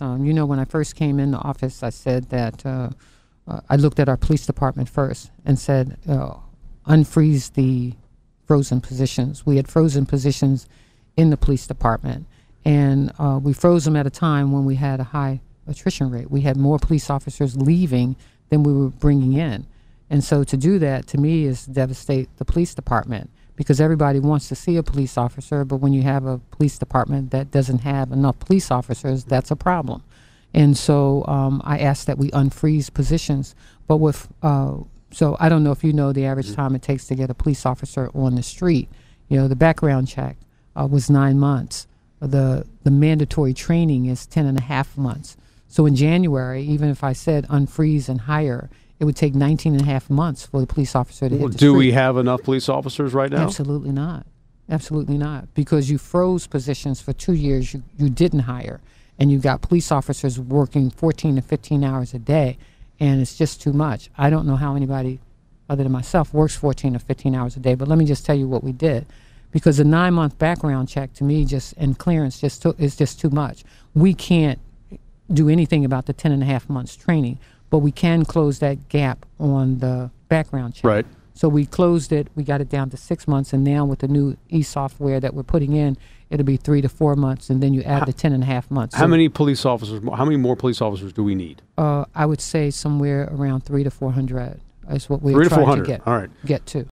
When I first came in the office, I said that I looked at our police department first and said, unfreeze the frozen positions. We had frozen positions in the police department, and we froze them at a time when we had a high attrition rate. We had more police officers leaving than we were bringing in. And so to do that, to me, is devastate the police department, because everybody wants to see a police officer, but when you have a police department that doesn't have enough police officers, that's a problem. And so I asked that we unfreeze positions. But so I don't know if you know the average time it takes to get a police officer on the street. The background check was 9 months. The mandatory training is 10.5 months. So in January, even if I said unfreeze and hire, it would take 19.5 months for the police officer to hit the street. Do we have enough police officers right now? Absolutely not. Absolutely not. Because you froze positions for 2 years you didn't hire. And you've got police officers working 14 to 15 hours a day, and it's just too much. I don't know how anybody other than myself works 14 or 15 hours a day, but let me just tell you what we did. Because a 9-month background check to me and clearance is just too much. We can't do anything about the 10.5 months training, but we can close that gap on the background check. Right. So we closed it, we got it down to 6 months, and now with the new e-software that we're putting in, it'll be 3 to 4 months, and then you add the 10.5 months. How many police officers, how many more police officers do we need? I would say somewhere around 300 to 400 is what we're trying to get to.